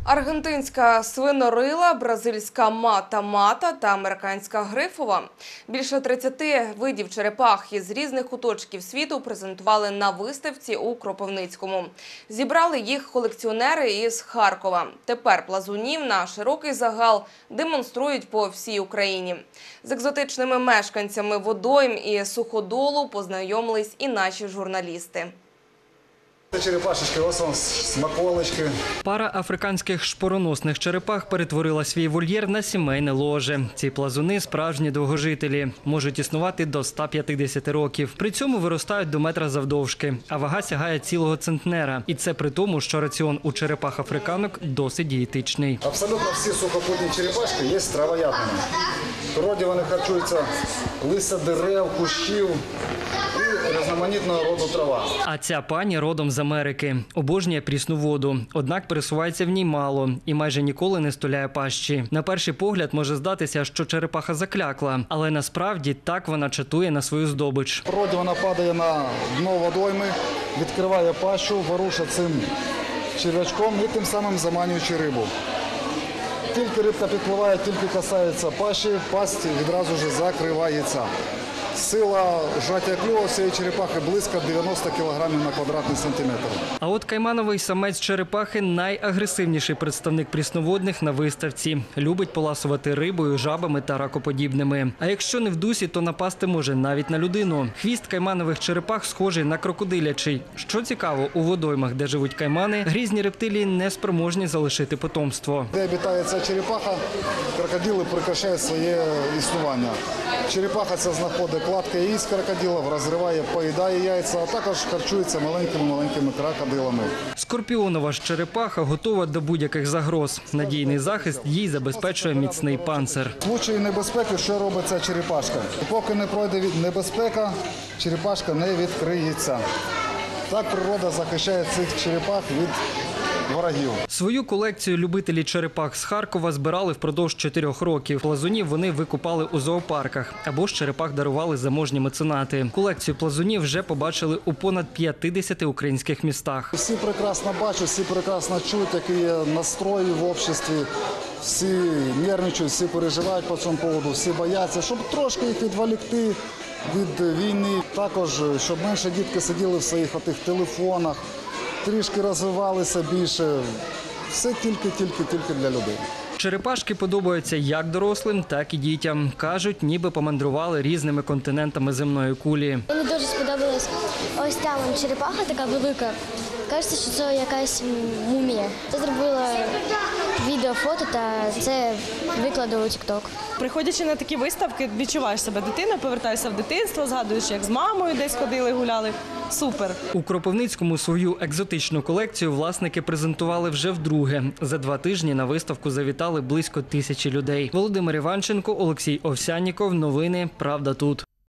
Аргентинська свинорила, бразильська мата-мата та американська грифова. Більше 30 видів черепах із різних куточків світу презентували на виставці у Кропивницькому. Зібрали їх колекціонери із Харкова. Тепер плазунів на широкий загал демонструють по всій Україні. З екзотичними мешканцями водойм і суходолу познайомились і наші журналісти. Черепашечки, ось вам смаколички. Пара африканських шпороносних черепах перетворила свій вольєр на сімейне ложе. Ці плазуни – справжні довгожителі. Можуть існувати до 150 років. При цьому виростають до метра завдовжки, а вага сягає цілого центнера. І це при тому, що раціон у черепах-африканок досить дієтичний. Абсолютно всі сухопутні черепашки є травоядними. В природі вони харчуються листя дерев, кущів і різноманітного роду трава. А ця пані родом з Америки. Обожнює прісну воду. Однак пересувається в ній мало і майже ніколи не стуляє пащі. На перший погляд може здатися, що черепаха заклякла. Але насправді так вона чатує на свою здобич. В природі вона падає на дно водойми, відкриває пащу, ворушить цим черв'ячком і тим самим заманюючи рибу. Тільки рибка підпливає, тільки касається пащі, пасть відразу ж закривається. Сила зжаття клюва цієї черепахи близько 90 кг на квадратний сантиметр. А от каймановий самець черепахи – найагресивніший представник прісноводних на виставці. Любить поласувати рибою, жабами та ракоподібними. А якщо не в дусі, то напасти може навіть на людину. Хвіст кайманових черепах схожий на крокодилячий. Що цікаво, у водоймах, де живуть каймани, грізні рептилії не спроможні залишити потомство. Де обітає ця черепаха, крокодили прекращають своє існування. Черепаха ця знаходить кладка яєць крокодилів, розриває, поїдає яйця, а також харчується маленькими крокодилами. Скорпіонова ж черепаха готова до будь-яких загроз. Надійний захист їй забезпечує міцний панцир. В случаї небезпеки що робить ця черепашка? Поки не пройде небезпека, черепашка не відкриється. Так природа захищає цих черепах від ворогів. Свою колекцію любителі черепах з Харкова збирали впродовж 4 років. Плазунів вони викупали у зоопарках або ж черепах дарували заможні меценати. Колекцію плазунів вже побачили у понад 50 українських містах. Всі прекрасно бачать, всі прекрасно чують, які є настрої в обществі. Всі нервничають, всі переживають по цьому поводу, всі бояться, щоб трошки їх відволікти від війни. Також, щоб менше дітки сиділи в своїх телефонах, трішки розвивалися більше. Все тільки для людей. Черепашки подобаються як дорослим, так і дітям. Кажуть, ніби помандрували різними континентами земної кулі. Мені дуже сподобалась ось та черепаха така велика. Кажеться, що це якась мумія. Я зробила відео, фото та це викладу у TikTok. Приходячи на такі виставки, відчуваєш себе дитиною, повертаєшся в дитинство, згадуєш, як з мамою десь ходили, гуляли. Супер! У Кропивницькому свою екзотичну колекцію власники презентували вже вдруге. За 2 тижні на виставку завітали близько 1000 людей. Володимир Іванченко, Олексій Овсянніков. Новини «Правда тут».